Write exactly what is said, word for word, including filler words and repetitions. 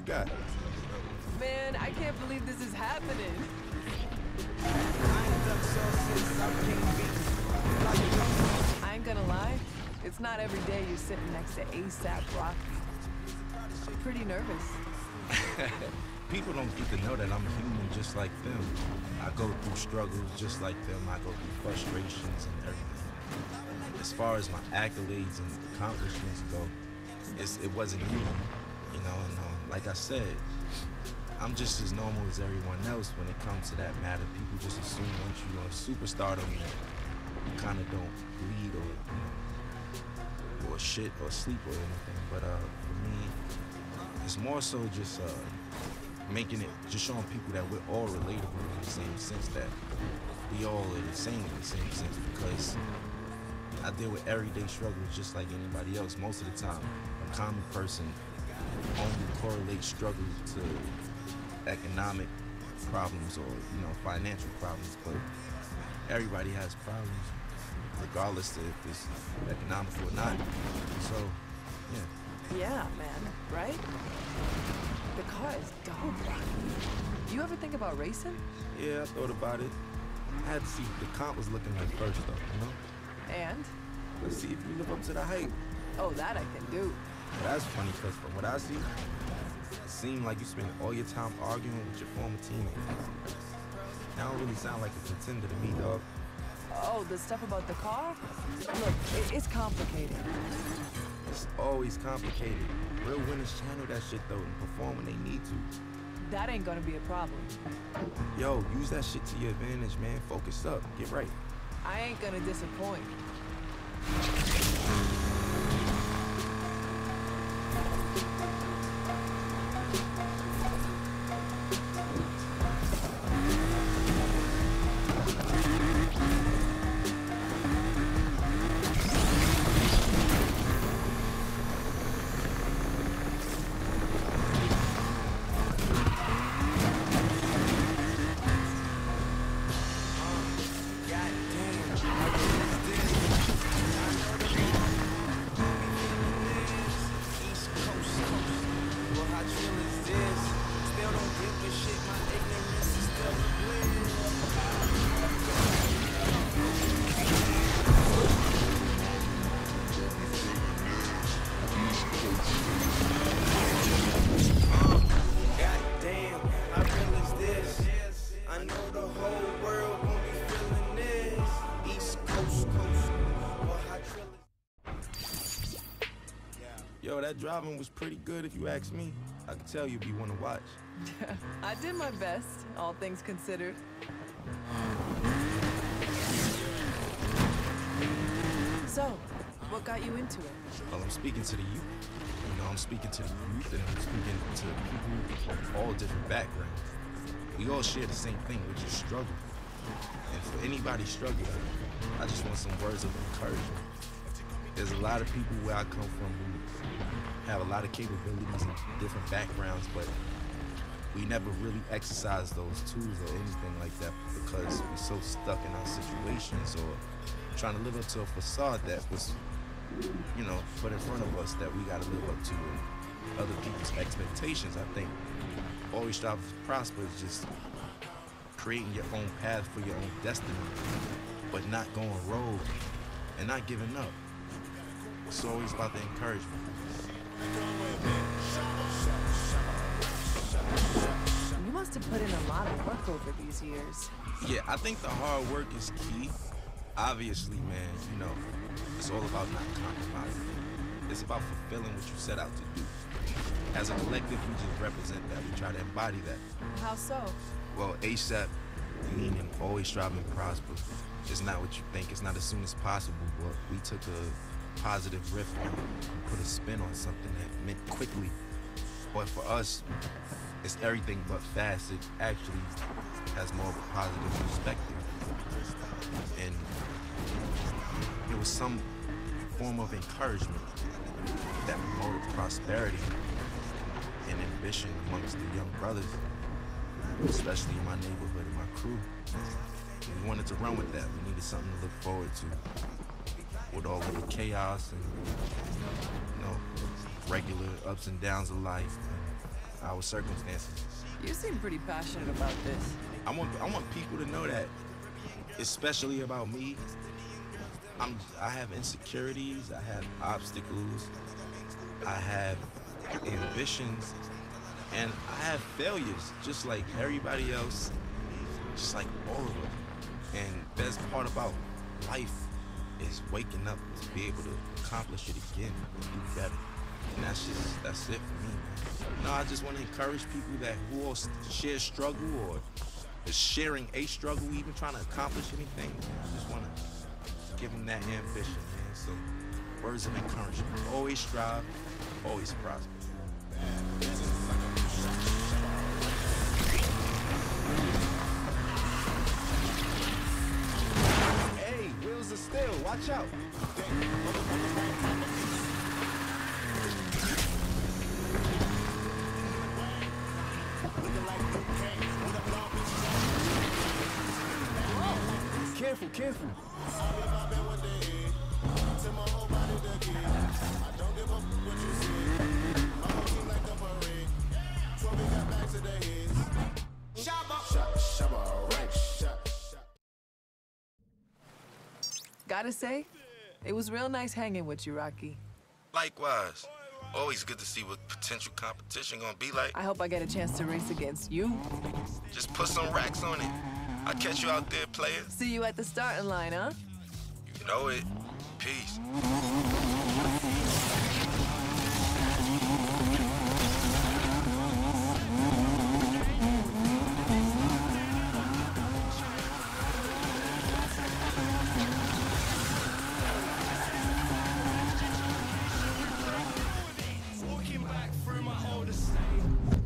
got? Man, I can't believe this is happening. I ain't gonna lie, it's not every day you're sitting next to ASAP Rocky. I'm pretty nervous. People don't get to know that I'm human just like them. I go through struggles just like them. I go through frustrations and everything. As far as my accolades and accomplishments go, it's, it wasn't me, you know, and um, like I said, I'm just as normal as everyone else when it comes to that matter. People just assume once you're a superstardom that you kind of don't bleed or, you know, or shit or sleep or anything. But uh, for me, it's more so just uh, making it, just showing people that we're all relatable in the same sense, that we all are the same in the same sense, because I deal with everyday struggles just like anybody else. Most of the time, a common person only correlates struggles to economic problems or, you know, financial problems, but everybody has problems, regardless of if it's economic or not. So, yeah. Yeah, man, right? The car is dope, Rocky. You ever think about racing? Yeah, I thought about it. I had to see what the comp was looking like first, though, you know? And? Let's see if you live up to the hype. Oh, that I can do. Well, that's funny, because from what I see, it seemed like you spend all your time arguing with your former teammates. That don't really sound like a contender to me, dog. Oh, the stuff about the car? Look, it, it's complicated. It's always complicated. Real winners channel that shit, though, and perform when they need to. That ain't gonna be a problem. Yo, use that shit to your advantage, man. Focus up. Get right. I ain't gonna disappoint. Yo, that driving was pretty good if you ask me. I could tell you'd be one to watch. I did my best, all things considered. So, what got you into it? Well, I'm speaking to the youth. You know, I'm speaking to the youth, and I'm speaking to people of all different backgrounds. We all share the same thing, which is struggle. And for anybody struggling, I just want some words of encouragement. There's a lot of people where I come from who have a lot of capabilities and different backgrounds, but we never really exercise those tools or anything like that because we're so stuck in our situations or trying to live up to a facade that was, you know, put in front of us that we got to live up to other people's expectations. I think always strive to prosper is just creating your own path for your own destiny, but not going rogue and not giving up. It's always about the encouragement. You must have put in a lot of work over these years. Yeah, I think the hard work is key. Obviously, man, you know, it's all about not compromising. It's about fulfilling what you set out to do. As a collective, we just represent that. We try to embody that. How so? Well, ASAP, meaning always striving to prosper. It's not what you think. It's not as soon as possible, but we took a positive riff and put a spin on something that meant quickly. But for us, it's everything but fast. It actually has more of a positive perspective. And it was some form of encouragement that promoted prosperity and ambition amongst the young brothers, especially in my neighborhood and my crew. And we wanted to run with that. We needed something to look forward to with all of the chaos and, you know, regular ups and downs of life. our circumstances. You seem pretty passionate about this. I want I want people to know that, especially about me. I'm I have insecurities, I have obstacles, I have ambitions, and I have failures, just like everybody else, just like all of them. And best part about life is waking up to be able to accomplish it again and do better. And that's just, that's it for me, man. No, I just want to encourage people that who all share struggle or is sharing a struggle, even trying to accomplish anything. I just want to give them that ambition, man. So, words of encouragement. Always strive, always prosper. Hey, wheels are still, watch out. Careful, careful. Gotta say, it was real nice hanging with you, Rocky. Likewise. Always good to see what potential competition gonna be like. I hope I get a chance to race against you. Just put some racks on it. I'll catch you out there, player. See you at the starting line, huh? You know it. Peace. Walking back through my old estate.